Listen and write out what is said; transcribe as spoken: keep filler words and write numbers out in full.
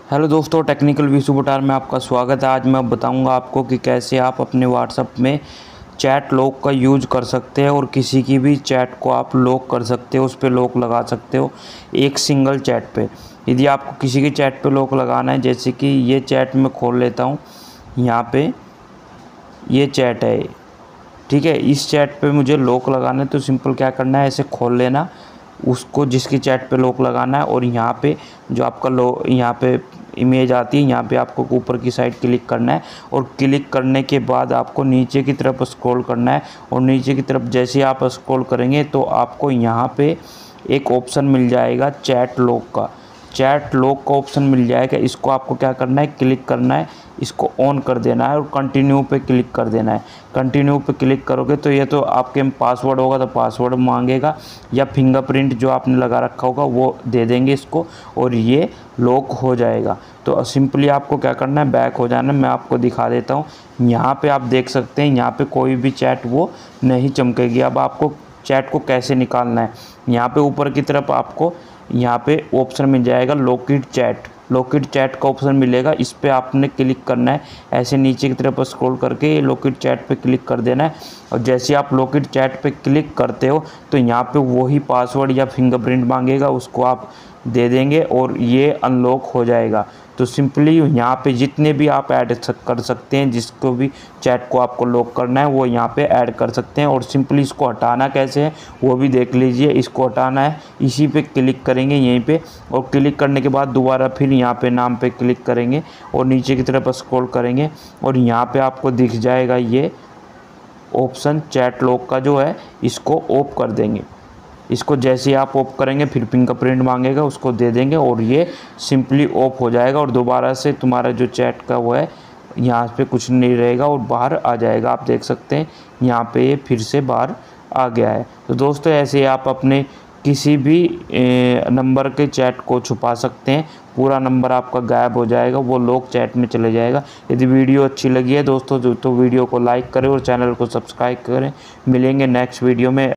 Hello दोस्तों, technical Vishu बटार में आपका स्वागत है। आज मैं बताऊंगा आपको कि कैसे आप अपने व्हाट्सएप में चैट लॉक का यूज़ कर सकते हैं और किसी की भी चैट को आप लॉक कर सकते हो, उस पर लॉक लगा सकते हो एक सिंगल चैट पे। यदि आपको किसी की चैट पे लॉक लगाना है, जैसे कि ये चैट मैं खोल लेता हूँ, यहाँ पे ये चैट है, ठीक है। इस चैट पे मुझे लॉक लगाना है तो सिंपल क्या करना है, ऐसे खोल लेना उसको जिसकी चैट पे लॉक लगाना है, और यहाँ पे जो आपका लो यहाँ पे इमेज आती है, यहाँ पे आपको ऊपर की साइड क्लिक करना है, और क्लिक करने के बाद आपको नीचे की तरफ स्क्रॉल करना है। और नीचे की तरफ जैसे आप स्क्रॉल करेंगे तो आपको यहाँ पे एक ऑप्शन मिल जाएगा चैट लॉक का चैट लॉक का ऑप्शन मिल जाएगा। इसको आपको क्या करना है, क्लिक करना है, इसको ऑन कर देना है और कंटिन्यू पे क्लिक कर देना है। कंटिन्यू पे क्लिक करोगे तो ये तो आपके पासवर्ड होगा तो पासवर्ड मांगेगा, या फिंगरप्रिंट जो आपने लगा रखा होगा वो दे देंगे इसको, और ये लॉक हो जाएगा। तो सिंपली आपको क्या करना है, बैक हो जाना है। मैं आपको दिखा देता हूँ। यहाँ पे आप देख सकते हैं, यहाँ पे कोई भी चैट वो नहीं चमकेगी। अब आपको चैट को कैसे निकालना है, यहाँ पे ऊपर की तरफ आपको यहाँ पे ऑप्शन मिल जाएगा लॉकिड चैट लॉकिड चैट का ऑप्शन मिलेगा। इस पे आपने क्लिक करना है, ऐसे नीचे की तरफ स्क्रॉल करके लॉकिड चैट पे क्लिक कर देना है। और जैसे आप लॉकिड चैट पे क्लिक करते हो तो यहाँ पे वही पासवर्ड या फिंगरप्रिंट मांगेगा, उसको आप दे देंगे और ये अनलॉक हो जाएगा। तो सिंपली यहाँ पे जितने भी आप ऐड कर सकते हैं, जिसको भी चैट को आपको लॉक करना है वो यहाँ पे ऐड कर सकते हैं। और सिंपली इसको हटाना कैसे है वो भी देख लीजिए। इसको हटाना है, इसी पे क्लिक करेंगे यहीं पे, और क्लिक करने के बाद दोबारा फिर यहाँ पे नाम पे क्लिक करेंगे और नीचे की तरफ स्क्रॉल करेंगे, और यहाँ पे आपको दिख जाएगा ये ऑप्शन चैट लॉक का जो है, इसको ऑफ कर देंगे। इसको जैसे आप ऑफ करेंगे फिर फिंगरप्रिंट मांगेगा, उसको दे देंगे और ये सिंपली ऑफ हो जाएगा, और दोबारा से तुम्हारा जो चैट का वो है यहाँ पे कुछ नहीं रहेगा और बाहर आ जाएगा। आप देख सकते हैं यहाँ पे ये फिर से बाहर आ गया है। तो दोस्तों ऐसे आप अपने किसी भी नंबर के चैट को छुपा सकते हैं, पूरा नंबर आपका गायब हो जाएगा, वो लॉक चैट में चले जाएगा। यदि वीडियो अच्छी लगी है दोस्तों तो वीडियो को लाइक करें और चैनल को सब्सक्राइब करें। मिलेंगे नेक्स्ट वीडियो में।